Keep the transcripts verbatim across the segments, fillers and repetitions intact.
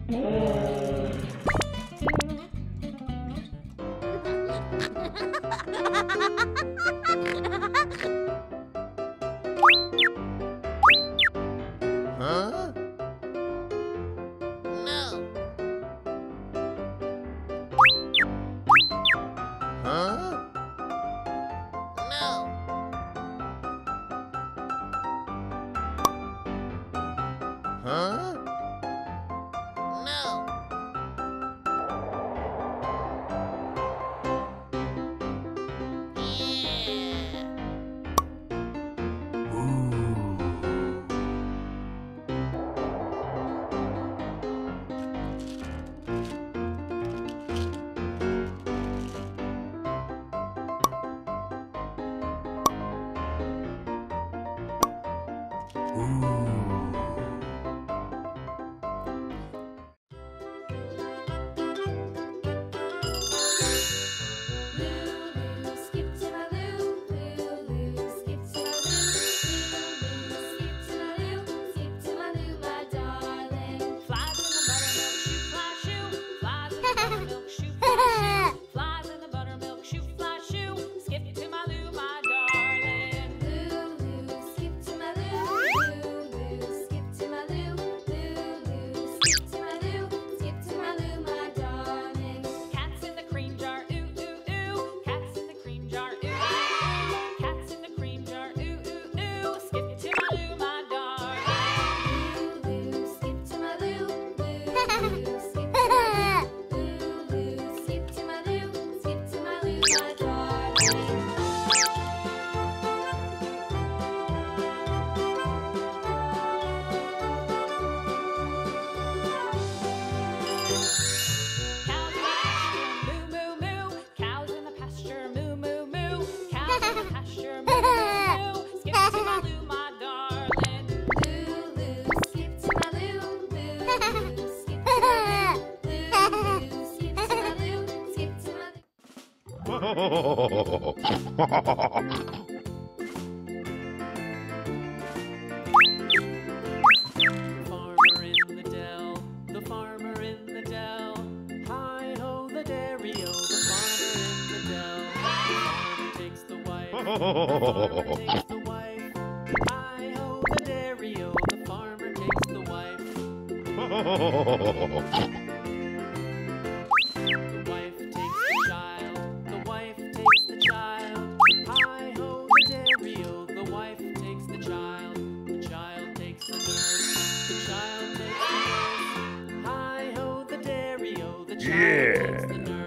Huh? No. Huh? No. Huh? No. Yeah. Farmer in the dell, the farmer in the dell. Hi ho the dairy-o, the farmer in the dell. The farmer takes the wife, the farmer takes the wife. Hi ho the dairy-o, the farmer takes the wife. The wife takes the child, the wife takes the child. Hi ho the dairy-o, the wife takes the child. The child takes the nurse, the child takes the nurse. Hi ho the dairy-o, the child Yeah. takes the nurse.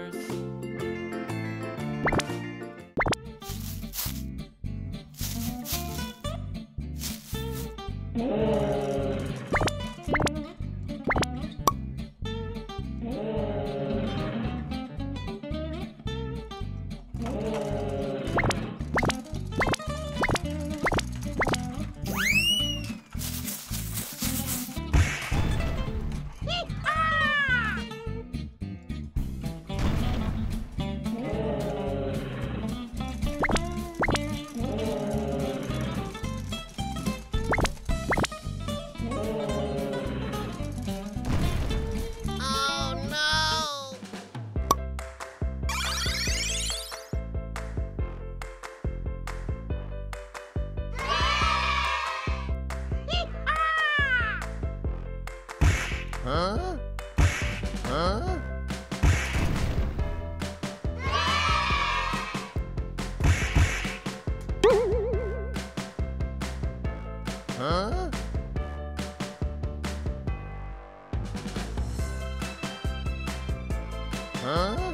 Huh? Huh? Huh? Huh?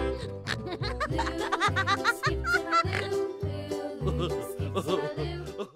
Lou, Lou, skip to my Lou, Lou, skip to my Lou.